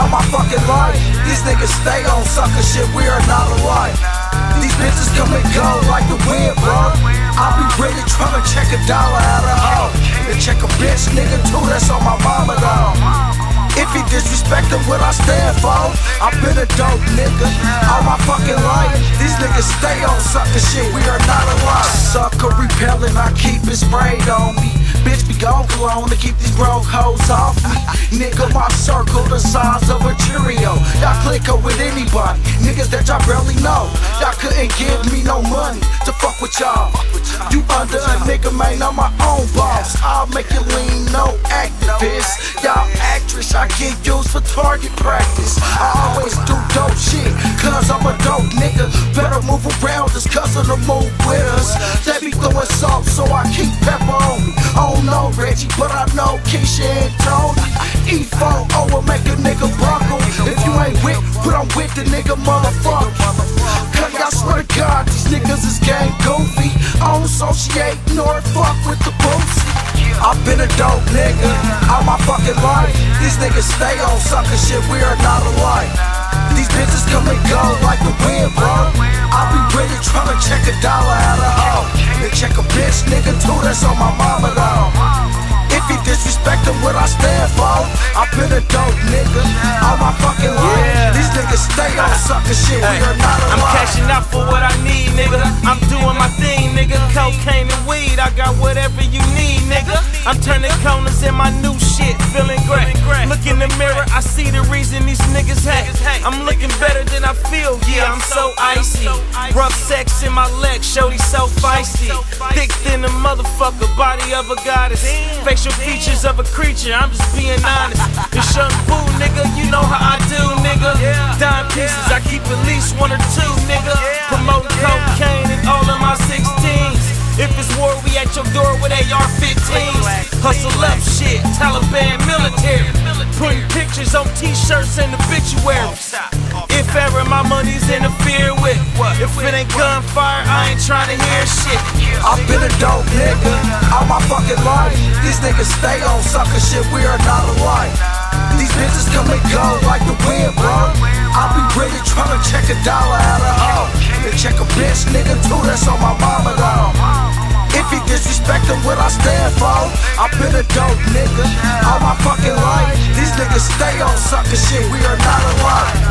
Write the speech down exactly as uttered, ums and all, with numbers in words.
all my fucking life. These niggas stay on sucker shit, we are not alike. These bitches come and go like the wind, bro. I'll be really tryna check a dollar out of hoe. And check a bitch, nigga, too, that's on my mama, though. If he disrespectin' what I stand for, I've been a dope nigga all my fucking life. These niggas stay on sucker shit, we are not alike. Sucker repellin', I keep it sprayed on me. Bitch be gon' clone to keep these broke hoes off me. Nigga, my circle the size of a Cheerio. Y'all click up with anybody, niggas that y'all barely know. Y'all couldn't give me no money to fuck with y'all. You under a nigga, man, I'm my own boss. I'll make you lean, no activist. Y'all actress, I get used for target practice. I always do dope shit, cause I'm a dope nigga. Better move around just cause of the move with us. They be throwing salt, so I keep pepper on me. I don't know Reggie, but I know Keisha and Tony. E four O will make a nigga buckle. If you ain't with, but I'm with the nigga, motherfucker. Cause I swear to God, these niggas is gang goofy. I don't associate nor fuck with the boozy. I've been a dope nigga all my fucking life. These niggas stay on sucker shit, we are not alike. These bitches come and go like the wind, bro. I'll be really tryna check a dollar out of hoe. And check a bitch, nigga, too, that's on my mama, though. If he disrespectin' what I stand for, I've been a dope nigga all my fucking life. Yeah. These niggas stay on sucker shit, we are not alike. I'm cashing out for what I need, nigga. I'm doing my thing, nigga. Cocaine and weed, I got whatever you need, nigga. I'm turning corners in my new shit, feeling great. Look in the mirror, I see the reason these niggas hate. I'm looking better than I feel, yeah, I'm so icy. Rough sex in my legs, shorty so feisty. Thick than a motherfucker, body of a goddess. Facial features of a creature, I'm just being honest. This young boo, nigga, you know how I do, nigga. Dime pieces, I keep at least one or two, nigga. Promoting cocaine in all of my sixteens. If it's war, we at your door with A R fifteens. Hustle up shit, Taliban military. Putting pictures on t-shirts and obituaries. If ever my money's interfered with, if it ain't gunfire, I ain't trying to hear shit. I've been a dope nigga all my fucking life. These niggas stay on sucker shit, we are not alike. These bitches come and go like the wind, bro. I'll be really tryna check a dollar out of hoe. And check a bitch, nigga, too, that's on my mama, though. If he disrespectin' what I stand for, I've been a dope nigga all my fucking life. These niggas stay on sucker shit, we are not alike.